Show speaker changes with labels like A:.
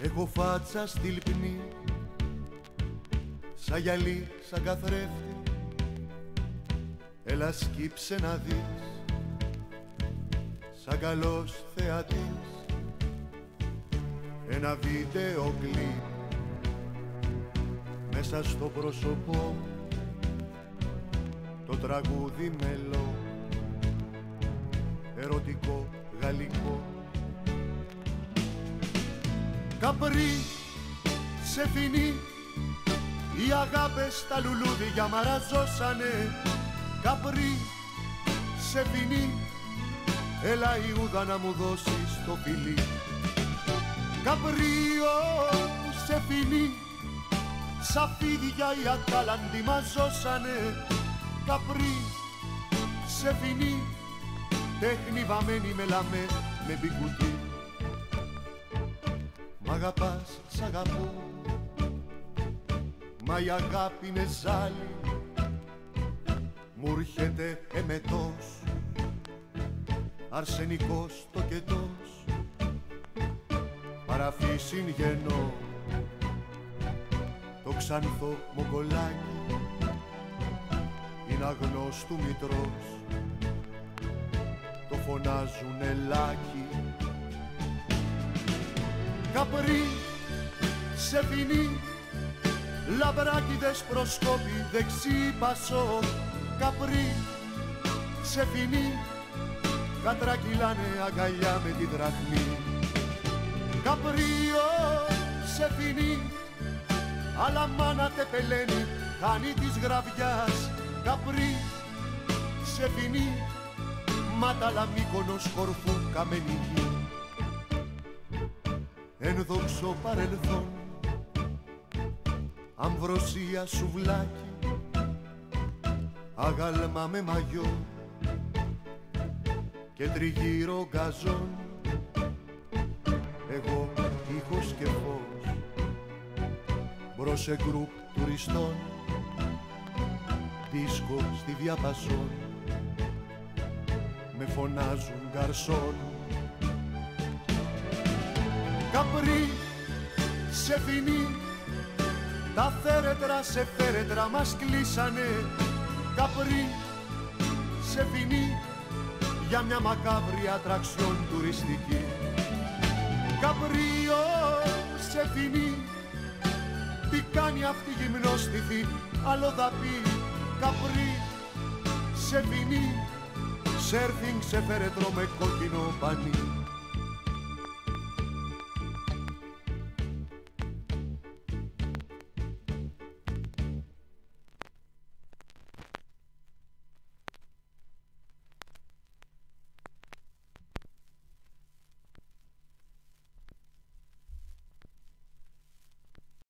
A: Έχω φάτσα στη λυπνή, σαν γυαλί, σαν καθρέφτη. Έλα σκύψε να δεις, σαν καλός θεατής, ένα βίντεο κλιπ μέσα στο πρόσωπό μου, το τραγούδι μελό, ερωτικό, γαλλικό. Καπρί, σε φινί, οι αγάπες τα λουλούδια μαραζώσανε. Καπρί, σε φινί, έλα Ιούδα να μου δώσεις το φιλί. Καπρίο, σε φινί, σαν φίδια οι ατάλαντοι μαζώσανε. Καπρί, σε φινί, τέχνη βαμμένη με λαμέ, με μπικουτί. Μ' αγαπάς, σ' αγαπώ, μα η αγάπη είναι ζάλι, μου έρχεται εμετός, αρσενικός τοκετός, παραφύσιν γεννώ, το ξανθό μογκολάκι, είναι αγνός του μητρός, το φωνάζουν ελάκι. Καπρί, σε φινί, λαμπράκιδες προσκόπη δεξί πασό. Καπρί, σε φινί, κατρακυλάνε αγκαλιά με τη δραχμή. Καπρίο, σε φινί, αλλά μάνα τεπελένει, χάνει της γραβιάς. Καπρί, σε φινί, μάταλα Μύκονος, Κορφού, καμένη γη. Ενδόξω παρελθόν, αμβροσία σουβλάκι, αγάλμα με μαγιό και τριγύρω γκαζόν. Εγώ ήχος και φως, μπρος σε γκρουπ τουριστών, δίσκο στη διαπασόν, με φωνάζουν γκαρσόν. Καπρί, σε φινί, τα θέρετρα σε φέρετρα μας κλείσανε. Καπρί, σε φινί, για μια μακάβρια ατραξιόν τουριστική. Καπρίο, σε φινί, τι κάνει αυτή γυμνόστιθη αλλοδαπή. Καπρί, σε φινί, σέρφινγκ σε φέρετρο με κόκκινο πανί.